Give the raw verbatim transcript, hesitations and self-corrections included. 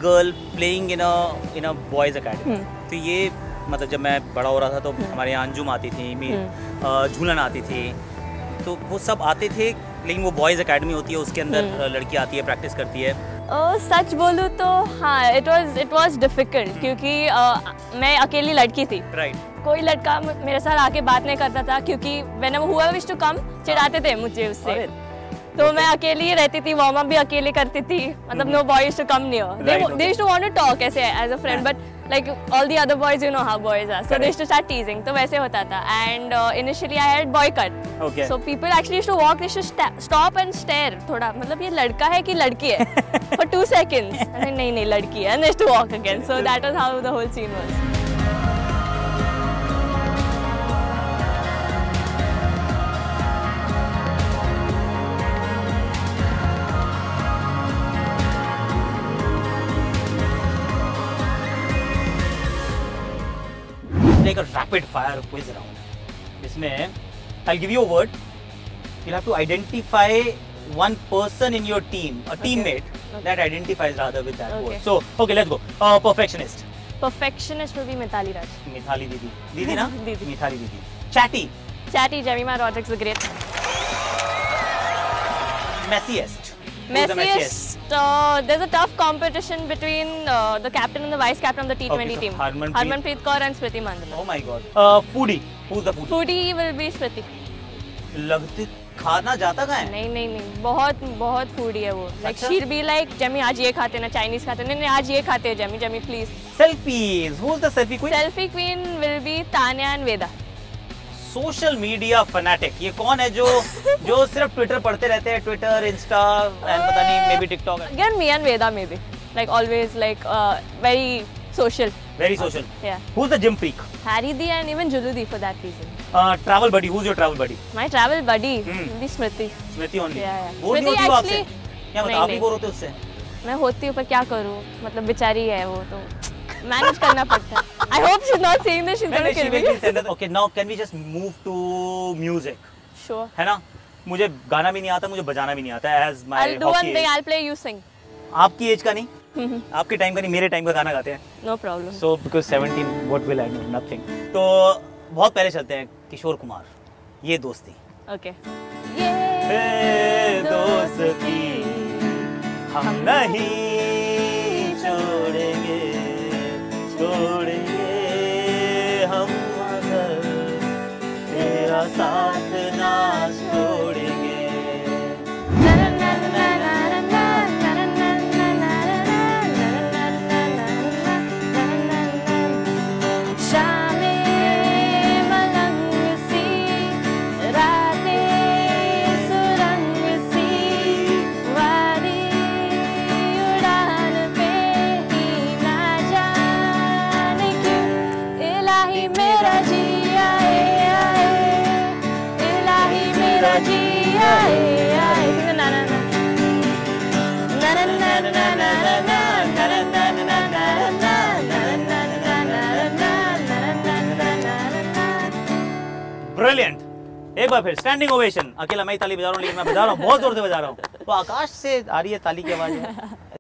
girl playing in a in a boys academy. तो ये मतलब जब मैं बड़ा हो रहा था तो हमारे यहाँ अंजुम आती थी, झूलन आती थी, तो वो सब आते थे, लेकिन वो बॉयज़ एकेडमी होती है, उसके अंदर लड़की आती है, प्रैक्टिस करती है। uh, सच बोलूँ तो हाँ, it was it was difficult क्योंकि uh, मैं अकेली लड़की थी। Right right. कोई लड़का मेरे साथ आके बात नहीं करता था क्योंकि whenever whoever wish to come चिढ़ाते थे मुझे उससे। तो okay. मैं अकेली ही रहती थी, वार्म अप भी अकेले करती थी, मतलब no boys to come near. They they used to want to talk ऐसे as a friend, but like all the other boys you know how boys are, so they used to start teasing. तो वैसे होता था and initially I had boy cut, so people actually used to walk, they used to stop and stare, थोड़ा मतलब ये लड़का है कि लड़की है फॉर टू सेकंड्स। नहीं नहीं लड़की है, and they used to walk again. So that was how the whole scene was. Like a rapid fire quiz round. इसमें I'll give you a word. You'll have to identify one person in your team, a okay. teammate okay. that identifies rather with that okay. word. So, okay, let's go. Uh, perfectionist. Perfectionist will be Mithali Raj. Mithali Didi. Didi na? Didi. Mithali Didi. Chatty. Chatty, JEMIMAH Rodrigues the great. Messiest. Messiest. Uh, there's a tough competition between uh, the captain and the vice captain of the T twenty okay, so team. Harmanpreet. Harmanpreet Kaur and Smriti Mandana. Oh my God. Uh, foodie. Who's the foodie? Foodie will be Smriti. लगती खाना जाता कहाँ है? नहीं नहीं नहीं, बहुत बहुत foodie है वो. Like अच्छा? she'll be like, जेमी आज ये खाते ना, Chinese खाते नहीं नहीं आज ये खाते हैं Jamie, Jamie please. Selfies. Who's the selfie queen? Selfie queen will be Tanya and Veda. Social media fanatic, ये कौन है जो जो सिर्फ ट्विटर पढ़ते रहते हैं, ट्विटर, इंस्टा एंड पता नहीं maybe TikTok? Again me and Veda maybe, like always like uh, very social. Very social. Yeah. Who's the gym freak? Harry Di and even Julu Di for that reason. Uh, travel buddy. Who's your travel buddy? My travel buddy hmm. will be Smriti. Smriti only. Yeah, yeah. वो Smriti नहीं actually. क्या मतलब आप ही bore होते उससे? मैं होती हूँ पर क्या करूँ, मतलब बेचारी है वो तो मैनेज करना पड़ता है. I hope she's not saying this. She's going to kill me. Okay, now can we just move to music? Sure. है ना? मुझे गाना भी नहीं आता, मुझे बजाना भी नहीं आता. As my I'll do one thing. I'll play you sing. आपकी एज का नहीं, आपके टाइम का नहीं, मेरे टाइम का गाना गाते हैं. No problem. So because seventeen, what will I know? Nothing. तो बहुत पहले चलते हैं किशोर कुमार, ये दोस्ती. Okay. ये दोस्ती हम नहीं छोड़ेंगे, छोड़ेंगे हम अगर तेरा साथ ना छोड़ेंगे. ब्रिलियंट. एक बार फिर स्टैंडिंग ओवेशन. अकेला मैं ही ताली बजा रहा हूँ, लेकिन मैं बजा रहा हूँ, बहुत जोर से बजा रहा हूँ. तो आकाश से आ रही है ताली की आवाज.